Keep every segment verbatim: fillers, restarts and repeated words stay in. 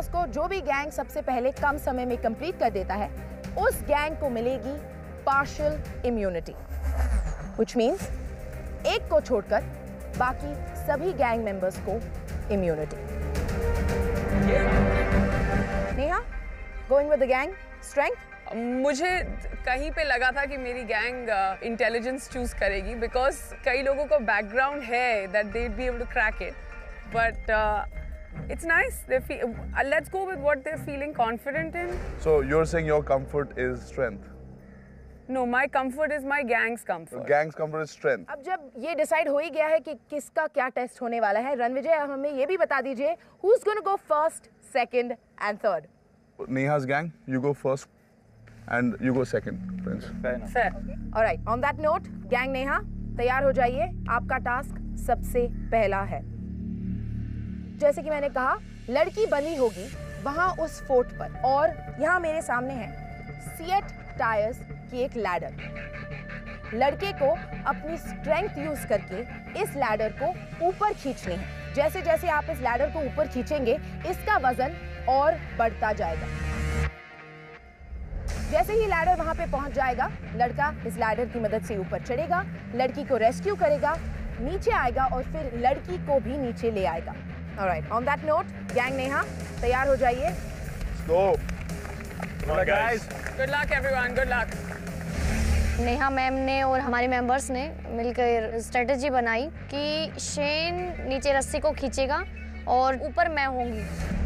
Task को जो भी गैंग सबसे पहले कम समय में कंप्लीट कर देता है, उस गैंग को मिलेगी पार्शियल इम्यूनिटी, व्हिच मींस एक को छोड़कर बाकी सभी गैंग मेंबर्स को immunity. Neha, going with the gang strength. मुझे कहीं पे लगा था कि मेरी गैंग इंटेलिजेंस चूज करेगी, बिकॉज कई लोगों को बैकग्राउंड है that they would be able to crack it, but it's nice, they feel, let's go with what they are feeling confident in. So you're saying your comfort is strength? No, my comfort is my gang's comfort. Gang's comfort is strength. अब जब ये decide हो ही गया है कि किसका क्या test होने वाला है, रणविजय आप हमें ये भी बता दीजिए, who's going to go first, second and third? Neha's gang, you go first and you go second, Prince. Fair enough. Fair. All right, on that note, gang Neha तैयार हो जाइए, आपका टास्क सबसे पहला है। जैसे कि मैंने कहा, लड़की बनी होगी वहां उस फोर्ट पर, और यहाँ मेरे सामने है सिएट टायर्स की एक लैडर। लड़के को अपनी स्ट्रेंथ यूज करके इस लैडर को ऊपर खींचनी है। जैसे जैसे आप इस लैडर को ऊपर खींचेंगे, इसका वजन और बढ़ता जाएगा। जैसे ही लैडर वहां पे पहुंच जाएगा, लड़का इस लैडर की मदद से ऊपर चढ़ेगा, लड़की को रेस्क्यू करेगा, नीचे आएगा और फिर लड़की को भी नीचे ले आएगा। Alright, on that note, gang Neha तैयार हो जाइए। Go. Come on, guys. Good luck everyone, good luck. Neha ma'am ने और हमारे मेंबर्स ने मिलकर स्ट्रेटजी बनाई कि शेन नीचे रस्सी को खींचेगा और ऊपर मैं होंगी।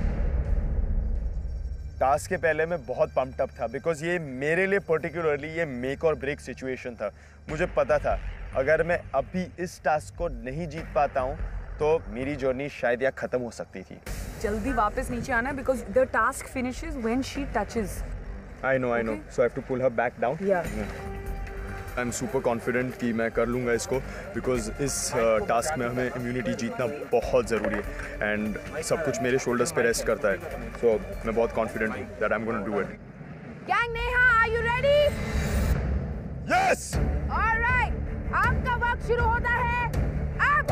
टास्क के पहले मैं बहुत पम्प्ड अप था, बिकॉज ये मेरे लिए पर्टिकुलरली ये मेक और ब्रेक सिचुएशन था। मुझे पता था अगर मैं अभी इस टास्क को नहीं जीत पाता हूँ तो मेरी जर्नी शायद यहाँ खत्म हो सकती थी। जल्दी वापस नीचे आना, because the task finishes when she touches. I know I know so I have to pull her back down. Yeah. I am super confident कि मैं कर लूँगा इसको, बिकॉज इस टास्क uh, में हमें इम्यूनिटी जीतना बहुत ज़रूरी है एंड सब कुछ मेरे शोल्डर्स पे रेस्ट करता है। सो so, मैं बहुत कॉन्फिडेंट हूँ that I am gonna do it. Gang Neha, are you ready? Yes. Alright, आपका वक्त शुरू होता है अब।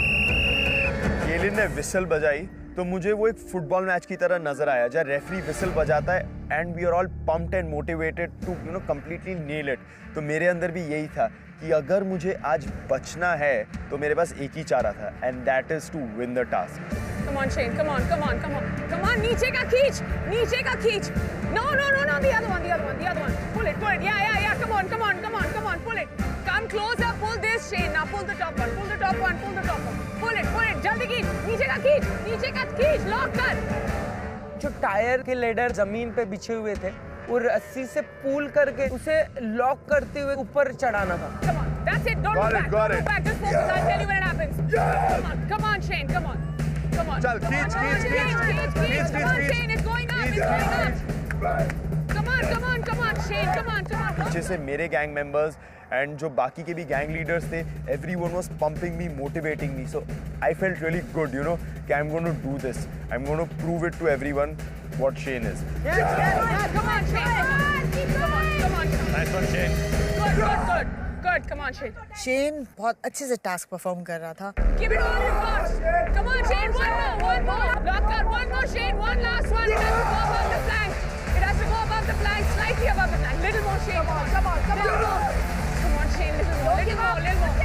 केलिन ने विसल बजाई तो मुझे वो एक फुटबॉल मैच की तरह नजर आया, जहाँ रेफरी विसल बजाता है and we are all pumped and motivated to you know completely nail it. तो मेरे अंदर भी यही था कि अगर मुझे आज बचना है तो मेरे पास एक ही चारा था, and that is to win the task. Come on Shane, come on, come on, come on, come on, नीचे का खींच, नीचे का खींच। No, no, no, no, the other one, the other one, the other one. Pull it, pull it, yeah, yeah, yeah. Come on, come on, come on, come on, pull it. Come closer, pull this Shane. Now pull the top one, pull the top one, pull the top one. Pull it, pull it, जल्दी खींच, नीचे का खींच, नीचे का खींच, lock कर। जो टायर के लेडर जमीन पे बिछे हुए थे, वो रस्सी से पुल करके उसे लॉक करते हुए ऊपर चढ़ाना था। Come on, that's it. Don't Got look it, back. got Don't it. look back. Just focus. I'll tell you when it happens. Come on, come on, Shane. Come on, come on. चल, Come खींच, on, खींच, come on, खींच, खींच, खींच, खींच. Come on, खींच. Shane. It's going up. It's going up. Come on, come on, come on, Shane. Come on, come on. पीछे से मेरे गैंग मेंबर्स एंड जो बाकी के भी गैंग लीडर्स थे, everyone was pumping me, motivating me. So I felt really good, you know, कि I am going to do this. I am going to prove it to everyone what Shane is. Yes, yes. Come on, Shane. Come on, come on, come on. Nice one Shane. Good, good, good, good. Come on, Shane. Shane बहुत अच्छे से task perform कर रहा था। Give it all you've got. Come on, Shane. One more, one more. Lock out. One more, Shane. One last one. It has to go above the flank. It has to go above the flank, slightly above the flank. Little more, Shane. Come on, come on, come on. Little more. Come on, Shane. Little more, little more, little more.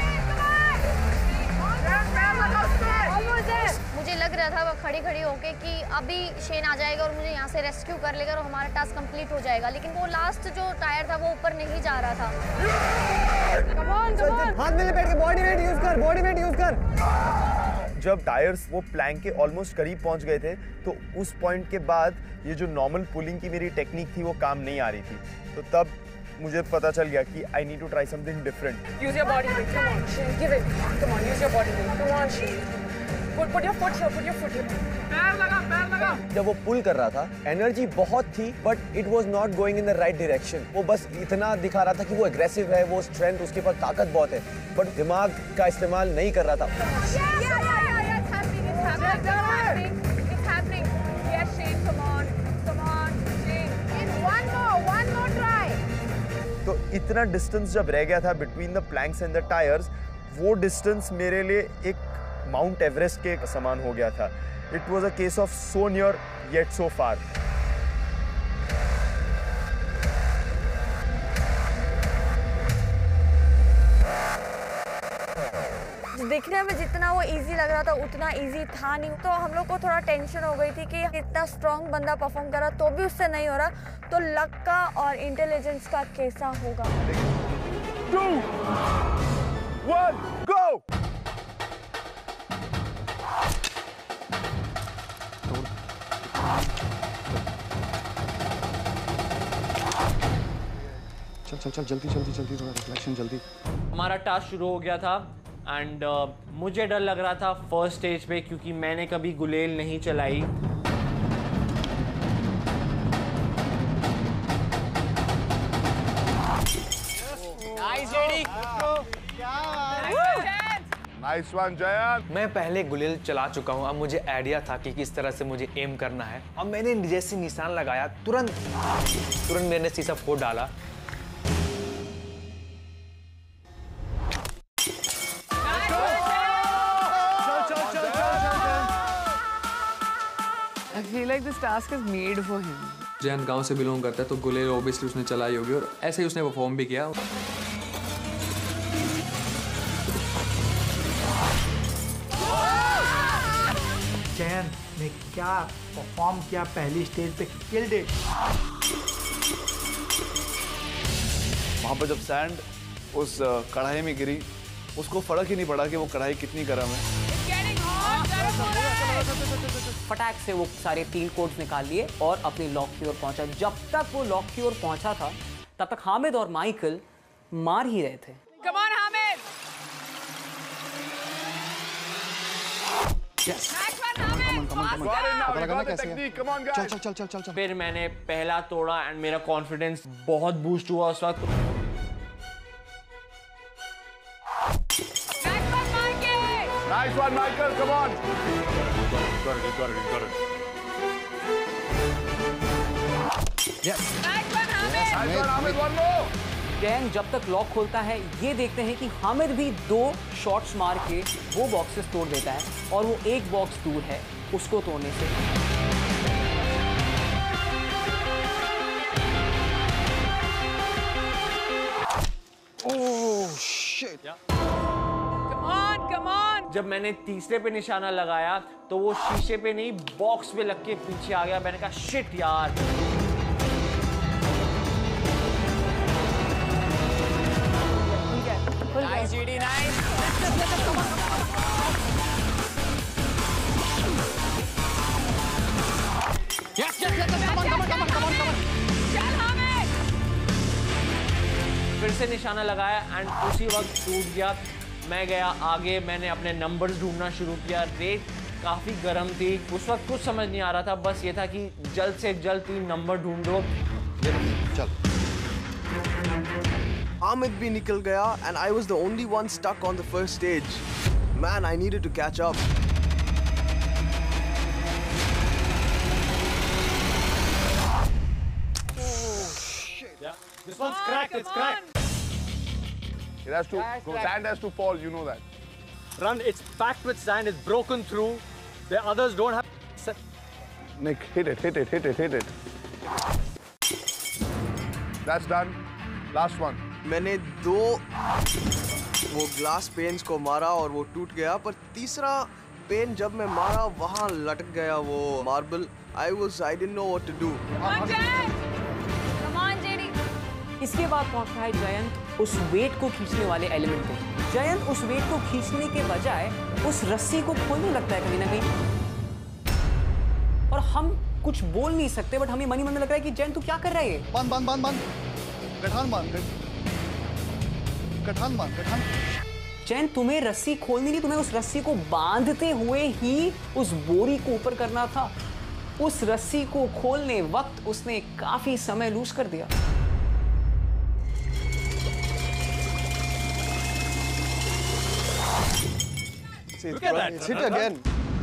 मुझे लग रहा था वो खड़ी खड़ी होके कि अभी शेन आ जाएगा और मुझे यहाँ से रेस्क्यू कर लेगा और हमारा टास्क कंप्लीट हो जाएगा, लेकिन वो लास्ट जो टायर था वो ऊपर नहीं जा रहा था। Come on, come on. हाथ में लेपेट के बॉडी वेट यूज कर, बॉडी वेट यूज कर। जब टायर्स वो प्लैंक के ऑलमोस्ट करीब पहुंच गए थे तो उस पॉइंट के बाद ये जो नॉर्मल पुलिंग की मेरी टेक्निक थी वो काम नहीं आ रही थी। तो तब मुझे पता चल गया कि I need to try something different. Use your body weight. Come on, Shane. Give it. Come on, use your body weight. Come on, Shane. Put, put your foot here. Put your foot here. पैर लगा, पैर लगा. जब वो पुल कर रहा था, energy बहुत थी, but it was not going in the right direction. वो बस इतना दिखा रहा था कि वो एग्रेसिव है, वो स्ट्रेंथ, उसके पास ताकत बहुत है, बट दिमाग का इस्तेमाल नहीं कर रहा था। Yeah, yeah, yeah, yeah. It's happening. It's happening. It's happening. It's happening. Yes, Shane. Come on. Come on, Shane. In one more, one more try. तो इतना डिस्टेंस जब रह गया था between the planks and the tyres, वो distance मेरे लिए एक माउंट एवरेस्ट के समान हो गया था। It was a case of so near yet so far. दिखने में जितना वो इजी लग रहा था उतना इजी था नहीं, तो हम लोग को थोड़ा टेंशन हो गई थी कि इतना स्ट्रॉन्ग बंदा परफॉर्म कर रहा तो भी उससे नहीं हो रहा, तो लक का और इंटेलिजेंस का कैसा होगा। Two, one, go! चल चल चल जल्दी जल्दी जल्दी थोड़ा रिफ्लेक्शन जल्दी। हमारा टास्क शुरू हो गया था एंड uh, मुझे डर लग रहा था फर्स्ट स्टेज पे, क्योंकि मैंने कभी गुलेल नहीं चलाई। Nice one, Jayan. मैं पहले गुलेल चला चुका हूँ, अब मुझे आइडिया था कि किस तरह से मुझे एम करना है। अब मैंने जैसे निशान लगाया तुरंत तुरंत मैंने शीशा फोड़ डाला। I feel like this task is made for him. Jain गांव से बिलोंग करता है तो गुलेल ऑब्वियसली उसने चलाई होगी और ऐसे ही उसने परफॉर्म भी किया। जैन ने क्या परफॉर्म किया पहली स्टेज पे, किल्ड इट। वहाँ पर जब सैंड उस कढ़ाई में गिरी, उसको फर्क ही नहीं पड़ा कि वो कढ़ाई कितनी गर्म है। फटाक से वो सारे तीन कोड्स निकाल लिए और अपनी लॉक की ओर पहुंचा। जब तक वो लॉक की ओर पहुंचा था तब तक हामिद और माइकल मार ही रहे थे। Come on, Hamid! Yes. चल चल चल चल चल चल। फिर मैंने पहला तोड़ा एंड मेरा कॉन्फिडेंस बहुत बूस्ट हुआ उस वक्त। Nice one, Michael. Come on. Got it, got it, got it. Yes. Nice one, Hamid! Nice one, Hamid. One more. Jain जब तक लॉक खोलता है ये देखते हैं कि हामिद भी दो शॉट्स मार के वो बॉक्सेस तोड़ देता है और वो एक बॉक्स दूर है उसको तोड़ने से। Oh shit. Come on, come on! जब मैंने तीसरे पे निशाना लगाया तो वो शीशे पे नहीं बॉक्स पे लग के पीछे आ गया। मैंने कहा शिट यार। Nice, G D, nice! Yes, yes, yes, come on, come on, come on, come on, come on. चल हामिद! फिर से निशाना लगाया एंड उसी वक्त टूट गया। मैं गया आगे, मैंने अपने नंबर्स ढूंढना शुरू किया। रेत काफ़ी गर्म थी उस वक्त, कुछ समझ नहीं आ रहा था, बस ये था कि जल्द से जल्द तीन नंबर ढूंढो। चल। Hamid भी निकल गया and I was the only one stuck on the first stage. Man, I needed to catch up. Oh shit! Yeah. This one's cracked. It's cracked. It has to. Go, sand has to fall. You know that. Run. It's packed with sand. It's broken through. The others don't have. Nick, hit it, hit it, hit it, hit it. That's done. Last one. मैंने दो वो glass pens को मारा और वो टूट गया, पर तीसरा पेन जब मैं मारा वहाँ लटक गया वो marble. I was I didn't know what to do. Come on, J D. इसके बाद पहुंचता है जयंत उस वेट को खींचने वाले एलिमेंट पे। जयंत उस वेट को खींचने के बजाय उस रस्सी को खोलने लगता है कहीं ना कहीं, और हम कुछ बोल नहीं सकते बट हमें मनी मन में लग रहा है कि जयंत तू क्या कर रहा है? बंद बंद बंद बंद गठान बंद गठान बंद गठान। जयंत तुम्हें रस्सी खोलनी नहीं, तुम्हें उस रस्सी को बांधते हुए ही उस बोरी को ऊपर करना था। उस रस्सी को खोलने वक्त उसने काफी समय लूज कर दिया। Look at that. It's hit again.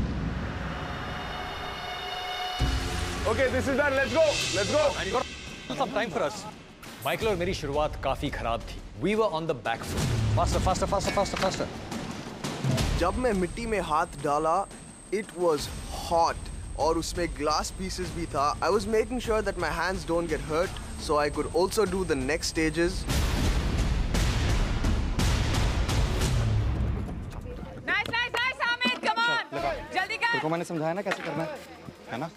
Okay, this is done. Let's go. Let's go. And you got some time for us. Michael और मेरी शुरुआत काफी खराब थी। We were on the back foot. Faster, faster, faster, faster, faster. जब मैं मिट्टी में हाथ डाला, it was hot और उसमें glass pieces भी था. I was making sure that my hands don't get hurt so I could also do the next stages. Nice, nice, nice, Hamid, come on. जल्दी कर. तेरे को मैंने समझाया ना कैसे करना है, है ना?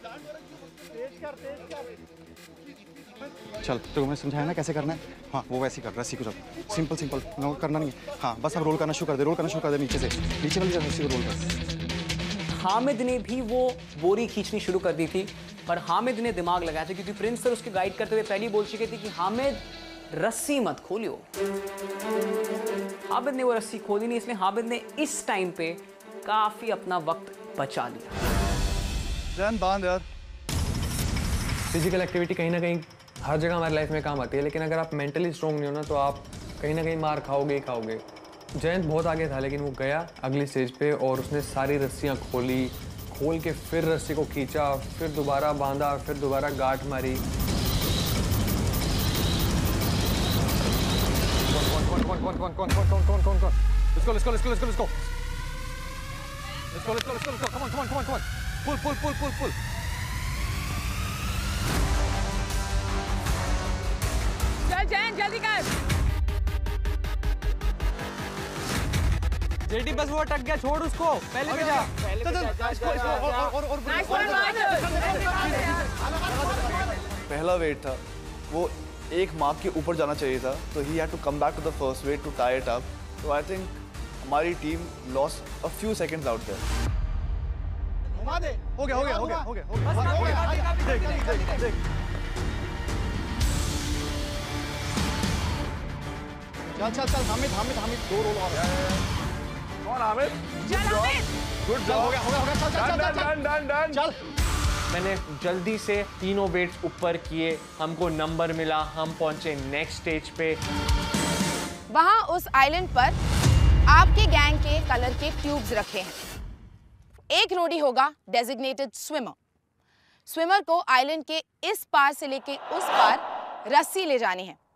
चल, तेरे को मैंने समझाया ना कैसे करना है. हाँ, वो वैसे कर, रस्सी को चल. सिंपल सिंपल, नो करना नहीं. हाँ, बस अब रोल करना शुरू कर दे, रोल करना शुरू कर दे नीचे से. नीचे वाली रस्सी को रोल कर. हामिद ने भी वो बोरी खींचनी शुरू कर दी थी, पर हामिद ने दिमाग लगाया था क्योंकि प्रिंस सर उसके गाइड करते हुए पहले बोल चुके थे कि हामिद रस्सी मत खोलियो. हामिद ने वो रस्सी खोली नहीं, इसलिए हामिद ने इस टाइम पे काफी अपना वक्त बचा लिया. जैन बांध यार. फिजिकल एक्टिविटी कहीं ना कहीं हर जगह हमारी लाइफ में काम आती है, लेकिन अगर आप मेंटली स्ट्रॉन्ग नहीं हो ना तो आप कहीं ना कहीं मार खाओगे ही खाओगे. जयंत बहुत आगे था, लेकिन वो गया अगली स्टेज पे और उसने सारी रस्सियाँ खोली, खोल के फिर रस्सी को खींचा, फिर दोबारा बांधा, फिर दोबारा गांठ मारी. कौन कौन कौन कौन कौन कौन कौन कौन कौन कौन Let's go, let's go, let's go, let's go, let's go. Let's go, let's go, let's go, let's go. Come on, come on, come on, come on. Pull, pull, pull, pull, pull. चल जैन जल्दी कर. JD बस वो अटक गया, छोड़ उसको. पहले पे जा. पहले पे जा. इसको इसको और और और पहला वेट था, वो एक मार्क के ऊपर जाना चाहिए था, तो he had to come back to the first weight to tie it up. तो आई थिंक हमारी team lost a few seconds out there. घुमा दे. हो गया हो गया हो गया हो गया हो गया. देख देख देख. चल चल चल हामिद हामिद हामिद दो रोल और. कौन हामिद? चल हामिद. Good job. हो गया हो गया हो गया. चल चल चल डन डन डन. चल. मैंने जल्दी से तीनों वेट्स ऊपर किए, हमको नंबर मिला, हम पहुंचे नेक्स्ट स्टेज पे. वहां उस आइलैंड पर आपके गैंग के कलर के ट्यूब्स रखे हैं. एक रोडी होगा डेजिग्नेटेड स्विमर. स्विमर को आइलैंड के इस पार से लेके उस पार रस्सी ले जानी है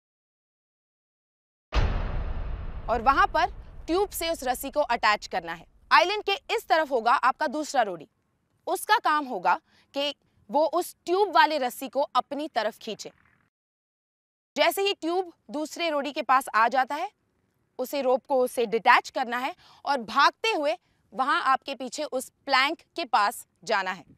और वहां पर ट्यूब से उस रस्सी को अटैच करना है. आइलैंड के इस तरफ होगा आपका दूसरा रोडी. उसका काम होगा कि वो उस ट्यूब वाले रस्सी को अपनी तरफ खींचे. जैसे ही ट्यूब दूसरे रोडी के पास आ जाता है, उसे रोप को उससे डिटैच करना है और भागते हुए वहां आपके पीछे उस प्लैंक के पास जाना है.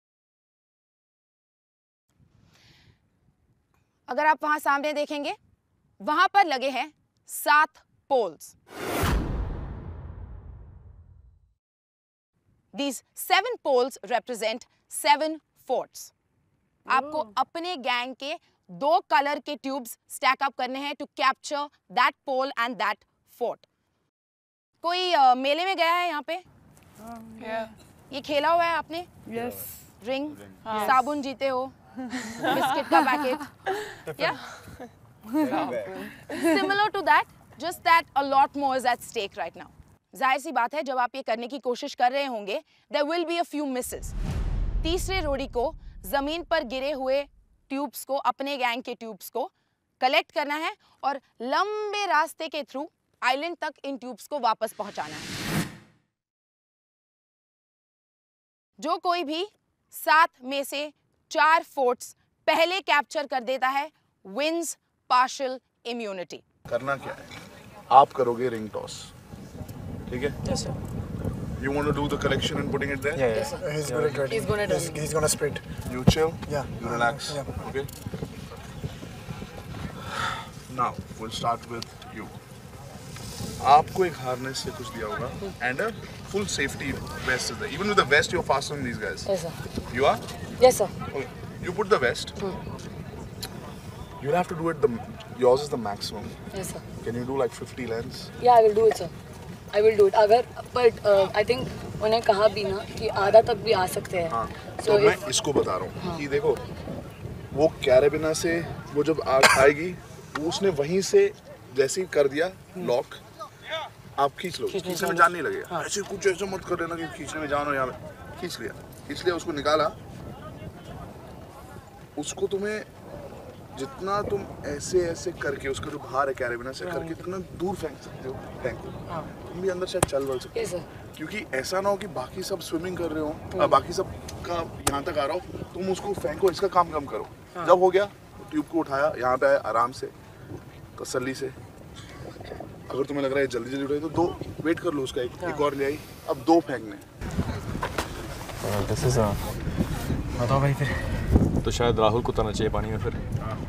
अगर आप वहां सामने देखेंगे, वहां पर लगे हैं सात poles. These seven poles represent seven forts. आपको अपने गैंग के दो कलर के ट्यूब्स स्टैक अप करने हैं to capture that pole and that fort. कोई uh, मेले में गया है यहाँ पे? yeah. ये खेला हुआ है आपने? Yes. Ring, Yes. साबुन जीते हो, बिस्किट का packet. Yeah. Similar to that, just that a lot more is at stake right now. जाहिर सी बात है, जब आप ये करने की कोशिश कर रहे होंगे, there will be a few misses. तीसरे रोडी को जमीन पर गिरे हुए ट्यूब्स को, अपने गैंग के ट्यूब्स को कलेक्ट करना है और लंबे रास्ते के थ्रू आइलैंड तक इन ट्यूब्स को वापस पहुंचाना है. जो कोई भी सात में से चार फोर्ट्स पहले कैप्चर कर देता है, विन्स पार्शियल इम्यूनिटी. करना क्या है, आप करोगे रिंग टॉस, ठीक है? Yes, sir. You want to do the collection and putting it there? Yeah, yeah. Yes, sir. He's good at it. He's gonna do. He's, he's gonna sprint. You chill. Yeah. You relax. Yeah. Okay. Now we'll start with you. आपको एक harness से कुछ दिया होगा and a full safety vest is there. Even with the vest, you're faster than these guys. Yes, sir. You are? Yes, sir. Okay. You put the vest. You'll have to do it. The yours is the maximum. Yes, sir. Can you do like fifty lengths? Yeah, I will do it, sir. I will do it. अगर but uh, I think उन्हें कहा भी ना कि आधा तक भी आ सकते हैं. हाँ. So तो if, मैं इसको बता रहा हूँ हाँ. कि देखो वो कैरेबिना से वो जब आग आएगी, उसने वहीं से जैसे ही कर दिया लॉक, आप खींच लो. खींचने में जान नहीं लगेगा. हाँ. ऐसे कुछ ऐसे मत कर लेना कि खींचने में जान हो. यहाँ पे खींच लिया, खींच लिया, उसको निकाला. उसको तुम्हें जितना तुम ऐसे ऐसे करके उसका जो भार है कैरेबिना से करके इतना दूर फेंक सकते हो, फेंको। तुम भी अंदर शायद चल बल सकते हो, क्योंकि ऐसा ना हो कि बाकी सब स्विमिंग कर रहे हो, आ, बाकी सब का यहाँ तक आ रहा हो, तुम उसको फेंको, इसका काम कम करो। जब हो गया ट्यूब को उठाया, यहाँ पे आया आराम से तसल्ली से। अगर तुम्हें लग रहा है जल्दी जल्दी उठाई तो दो वेट कर लो उसका, एक, एक और ले आई। अब दो फेंकने। बताओ भाई फिर। तो शायद राहुल को उतरना चाहिए पानी में फिर।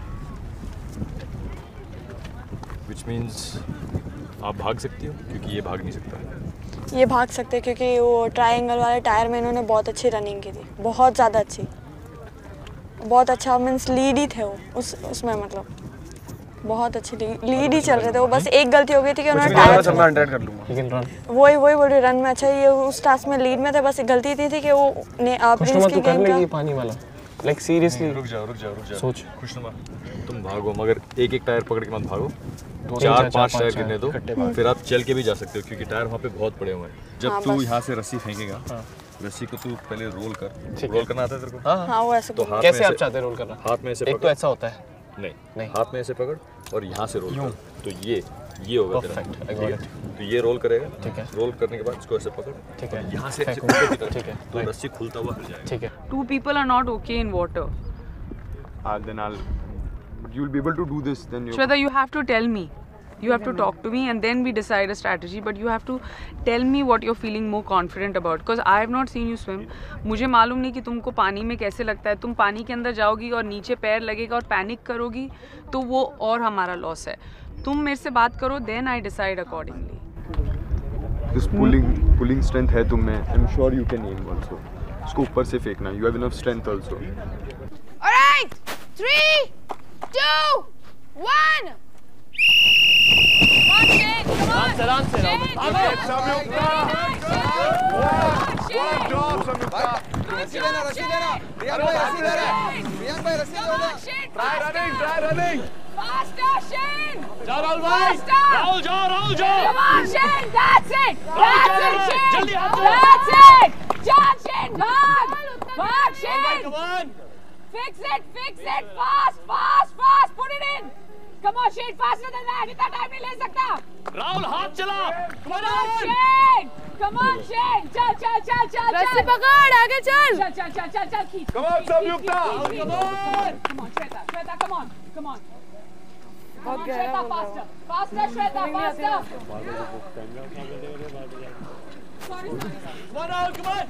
Which means आप भाग सकती हो, क्योंकि ये भाग नहीं सकता। ये भाग सकते क्योंकि वो ट्रायंगल वाले टायर में इन्होंने बहुत अच्छी रनिंग की थी, बहुत ज़्यादा अच्छी, बहुत अच्छा मीन्स लीड ही थे वो उस उसमें, मतलब बहुत अच्छी लीड ही चल रहे थे वो। बस एक गलती हो गई थी कि उन्होंने टायर मैं हंड्रेड कर लूंगा। वही वही बोल रही, रन में अच्छा ये उस टास्क में लीड में थे, बस एक गलती थी, थी कि वो ने प्रिंस की गेम का पानी वाला लाइक सीरियसली। रुक जाओ रुक जाओ रुक जाओ सोच। खुशनुमा तुम भागो, मगर एक एक टायर पकड़ के मत भागो, चार पांच टायर गिरने दो, फिर आप चल के भी जा सकते हो क्योंकि टायर वहाँ पे बहुत पड़े हुए हैं। जब तू यहाँ से रस्सी फेंकेगा, रस्सी को तू पहले रोल कर। रोल करना आता है तेरे को? हाँ वो ऐसे। तो हाथ कैसे में आप चाहते हैं रोल करना? हाथ में ऐसे एक तो ऐसा होता है, नहीं नहीं हाथ में ऐसे पकड़ और यहाँ से रोल कर, तो ये ये होगा तेरा। तो ये रोल करेगा, ठीक है। रोल करने के बाद इसको ऐसे पकड़, ठीक है। यहाँ से ऐसे ऊपर की तरफ, ठीक है, तो रस्सी खुलता हुआ हिल जाएगा, ठीक है। Two people are not okay in water. Uh, then I'll. You'll be able to do this. Then you. Shweta, you have to tell me. You have to talk to me and then we decide a strategy. But you have to tell me what you're feeling more confident about. Because I have not seen you swim. मुझे मालूम नहीं कि तुमको पानी में कैसे लगता है. तुम पानी के अंदर जाओगी और नीचे पैर लगेगा और पैनिक करोगी, तो वो और हमारा लॉस है. तुम मेरे से बात करो, then I decide accordingly. This pulling pulling strength है तुम में. I'm sure you can aim also. इसको ऊपर से फेंकना. You have enough strength also. All right, three, two, one. Come on, Shane. Come on. Answer, answer. Shane. Samyukta. Good job, Samyukta. रस्सी देना, रस्सी देना. रियान भाई रस्सी दे रहे. रियान भाई रस्सी दे रहे. Try running, try running. Faster, Shane. जाओ राहुल भाई. राहुल जाओ, राहुल जाओ. Come on, Shane. That's it. That's it, Shane. जल्दी हाथ दो. That's it. चल, Shane. भाग. भाग, Shane. Come on. Fix it, fix it. Fast, fast, fast. Put it in. Come on, Shane. Faster than that. इतना टाइम नहीं ले सकता. राहुल हाथ चला. Come on, Shane. Come on, Shane. चल, चल, चल, चल. रस्सी पकड़, आगे चल. चल, चल, चल, चल, चल. खींच. Come on, Samyukta. Come on. Come on, Shweta. Shweta, come on. Come on. Come on, Shweta, faster. Faster, Shweta, faster. Sorry, sorry. One out, come on.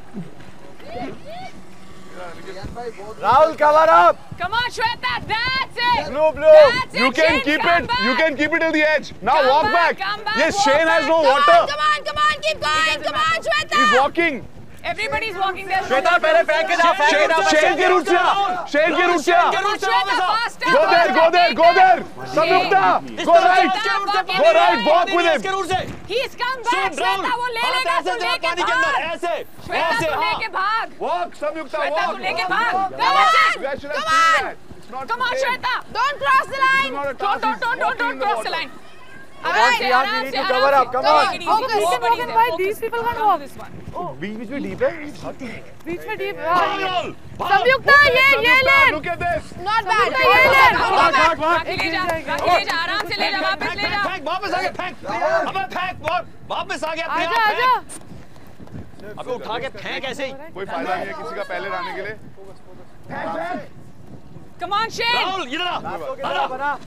Rahul, cover up. Come on, Shweta. That's it. Blue, blue. That's it, You can Shane, keep come it. back. You can keep it till the edge. Now Come walk back, back. come back, Yes, walk Shane has back. no Come water. on, come on, come on. Keep going. Come on, Shweta. He's walking. Everybody's walking there. Shweta पहले फेंक के जा, फेंक के जा. Shane के root से आ. Shane के रूट से आ. Come on, Shweta, faster. Go there, go there, go there. Samyukta, go right. Go right, walk with him. He's come back, Shweta. वो ले लेगा, तू लेके भाग. ऐसे Shweta, तू लेके भाग. Walk, Samyukta, Shweta, walk. तू लेके भाग. Come on, come on. Come on, Shweta. Don't cross the line. Don't, don't, don't, don't, don't cross the line. Alright, Riyaz, you need to cover up. Come on. Okay, Morgan, why these people can't walk this one? बीच बीच में deep है. बीच में deep. संयुक्ता, ये ये ले. Look at this. Not bad. ये ले. भाग, भाग, भाग. ले जा, ले जा, आराम से ले जा, वापस ले जा. फेंक वापस आ गया, फेंक. अबे फेंक, वापस आ गया. आजा, आजा. अबे उठा के फेंक ऐसे ही. कोई फायदा नहीं है किसी का पहले रहने के लिए. Come on, Shane. राहुल इधर आ.